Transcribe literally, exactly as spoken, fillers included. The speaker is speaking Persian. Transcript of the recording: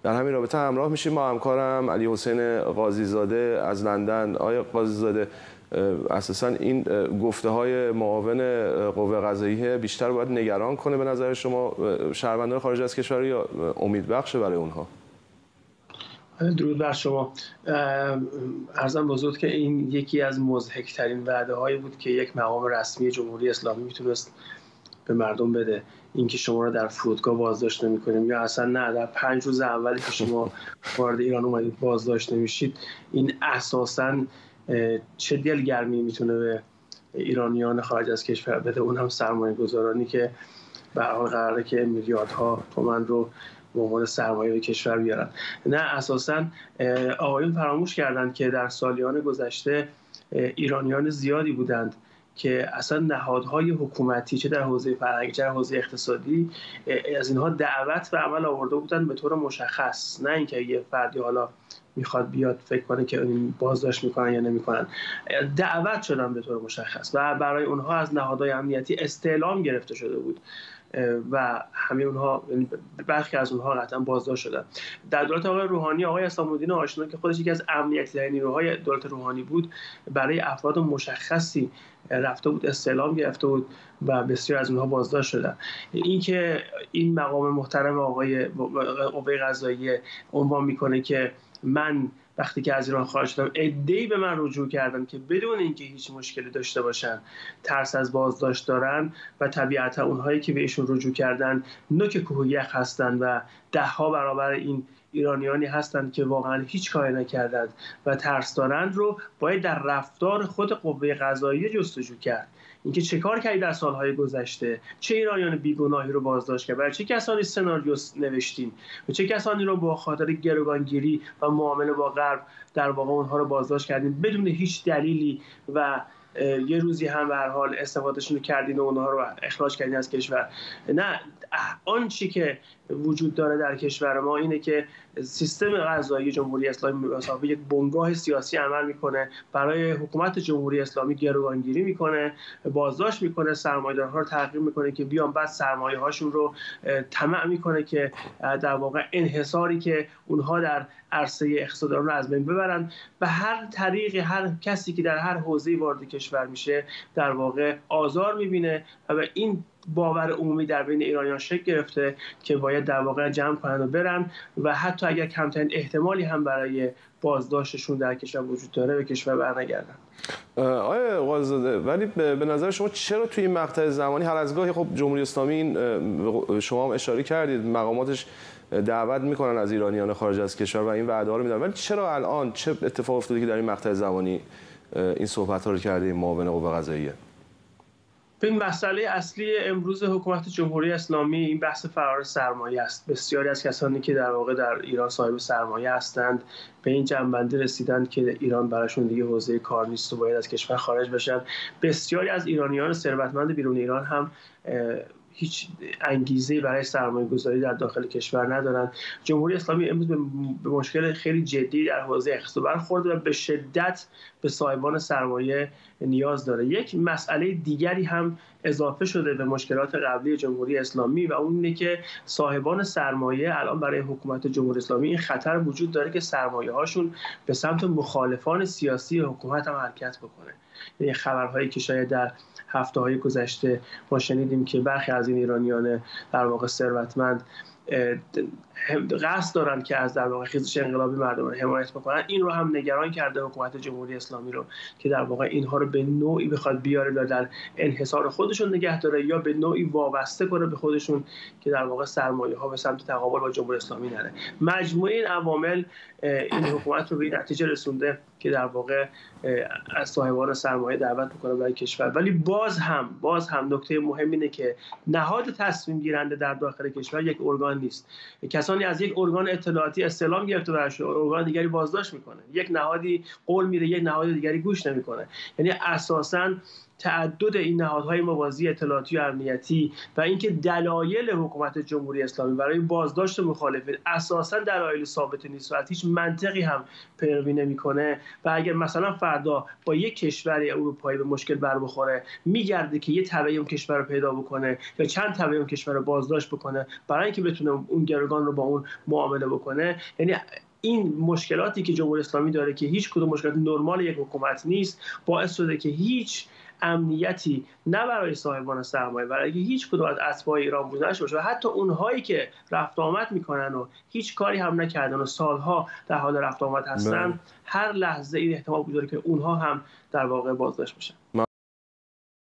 در همین رابطه همراه میشیم ما همکارم علی حسین قاضی زاده از لندن. آقای قاضی زاده، اساساً این گفته های معاون قوه قضاییه بیشتر باید نگران کنه به نظر شما شهروندان خارج از کشور یا امیدبخشه برای اونها؟ درود بر شما. عرضم بزرگ که این یکی از مضحک‌ترین وعده هایی بود که یک مقام رسمی جمهوری اسلامی میتونست به مردم بده، اینکه شما رو در فرودگاه بازداشت نمی‌کنیم یا اصلا نه در پنج روز اولی که شما وارد ایران اومدید بازداشت نمیشید. این اساساً چه دلگرمی میتونه به ایرانیان خارج از کشور بده، اون هم سرمایه گذارانی که به هر حال قراره که میلیاردها تومان رو به عنوان سرمایه به کشور بیارن. نه، اساساً آقایون فراموش کردند که در سالیان گذشته ایرانیان زیادی بودند که اصلا نهادهای حکومتی چه در حوزه فرهنگی چه در حوزه اقتصادی از اینها دعوت به عمل آورده بودند به طور مشخص، نه اینکه یه فردی حالا میخواد بیاد فکر کنه که این بازداشت میکنن یا نمیکنن، دعوت شدن به طور مشخص و برای اونها از نهادهای امنیتی استعلام گرفته شده بود و همه اونها، برخی از اونها قطعا بازداشت شدن. در دولت آقای روحانی، آقای اسلام الدین آشنا که خودش یکی از امنیتی ترین نیروهای دولت روحانی بود، برای افراد مشخصی رفته بود استعلام گرفته بود و بسیار از اونها بازداشت شدن. این که این مقام محترم آقای قوه قضاییه عنوان میکنه که من وقتی که از ایران خارج شدم عده‌ای به من رجوع کردن که بدون اینکه هیچ مشکلی داشته باشن ترس از بازداشت دارن و طبیعتا اونهایی که بهشون رجوع کردن نوک کوه یخ هستن و ده ها برابر این ایرانیانی هستند که واقعا هیچ کاری نکردند و ترس دارند رو باید در رفتار خود قوه قضاییه جستجو کرد. اینکه چه کار کردی در سالهای گذشته، چه ایرانیان بیگناهی رو بازداشت کرد، برای چه کسانی سناریو نوشتیم و چه کسانی رو با خاطر گروگانگیری و معامله با غرب در واقع اونها رو بازداشت کردیم بدون هیچ دلیلی و یه روزی هم به هر حال استفادهشون کردین و اونها رو اخراج کردین از کشور. نه، آنچه که وجود داره در کشور ما اینه که سیستم قضایی جمهوری اسلامی به یک بنگاه سیاسی عمل میکنه، برای حکومت جمهوری اسلامی گروگانگیری میکنه، بازداشت میکنه، سرمایه‌دارها رو تحقیر میکنه که بیان بعد سرمایه هاشون رو طمع میکنه که در واقع انحصاری که اونها در عرصه اقتصاد رو از بین ببرن. به هر طریقی هر کسی که در هر حوزه‌ای وارد کشور میشه در واقع آزار میبینه و به این باور عمومی در بین ایرانیان شکل گرفته که باید در واقع جمع کنن و برن و حتی اگر کمترین احتمالی هم برای بازداشتشون در کشور وجود داره به کشور برنگردن. آقای قاضی زاده، ولی به نظر شما چرا توی این مقطع زمانی هر از گاهی خب جمهوری اسلامی این شما هم اشاره کردید مقاماتش دعوت میکنن از ایرانیان خارج از کشور و این وعده ها رو میدن، ولی چرا الان چه اتفاق افتاده که در این مقطع زمانی این صحبت ها رو کردیم معاون قوه قضاییه؟ این مسئله اصلی امروز حکومت جمهوری اسلامی این بحث فرار سرمایه است. بسیاری از کسانی که در واقع در ایران صاحب سرمایه هستند به این جنبنده رسیدند که ایران براشون دیگه حوزه کار نیست و باید از کشور خارج بشن. بسیاری از ایرانیان ثروتمند بیرون ایران هم هیچ انگیزه‌ای برای سرمایه گذاری در داخل کشور ندارند. جمهوری اسلامی امروز به مشکل خیلی جدی در حوزه اقتصاد برخورده و به شدت به صاحبان سرمایه نیاز داره. یک مسئله دیگری هم اضافه شده به مشکلات قبلی جمهوری اسلامی و اون اینه که صاحبان سرمایه الان برای حکومت جمهوری اسلامی این خطر وجود داره که سرمایه هاشون به سمت مخالفان سیاسی حکومت هم حرکت بکنه. یعنی خبرهایی که شاید در هفته‌های گذشته ما شنیدیم که برخی از این ایرانیان در واقع ثروتمند قصد دارن که از در واقع خیزش انقلابی مردم رو حمایت بکنن، این رو هم نگران کرده حکومت جمهوری اسلامی رو که در واقع اینها رو به نوعی بخواد بیاره و در انحصار خودشون نگه داره یا به نوعی وابسته کنه به خودشون که در واقع سرمایه ها به سمت تقابل با جمهوری اسلامی نره. مجموعه این عوامل این حکومت رو به این نتیجه رسونده که در واقع از صاحبان سرمایه دعوت بکنه برای کشور. ولی باز هم باز هم نکته مهم اینه که نهاد تصمیم گیرنده در داخل کشور یک ارگان نیست. کسانی از یک ارگان اطلاعاتی استعلام گرفته و ارگان دیگری بازداشت میکنه. یک نهادی قول میده، یک نهاد دیگری گوش نمیکنه. یعنی اساساً تعدد این نهادهای موازی اطلاعاتی و امنیتی و اینکه دلایل حکومت جمهوری اسلامی برای بازداشت مخالفین اساساً دلایل ثابت نیست و از هیچ منطقی هم پیروی نمیکنه و اگر مثلا فردا با یک کشور اروپایی به مشکل بر بخوره میگرده که یه تبع اون کشور رو پیدا بکنه یا چند تبع اون کشور رو بازداشت بکنه برای اینکه بتونه اون گروگان رو با اون معامله بکنه. یعنی این مشکلاتی که جمهوری اسلامی داره که هیچ کدوم مشکلات نرمال یک حکومت نیست باعث شده که هیچ امنیتی نه برای صاحبان سرمایه برای که هیچ کدوم از اتباع ایران بوده نشه و حتی اونهایی که رفت آمد میکنن و هیچ کاری هم نکردن و سالها در حال رفت آمد هستن هر لحظه این احتمال وجود داره که اونها هم در واقع بازداشت بشن.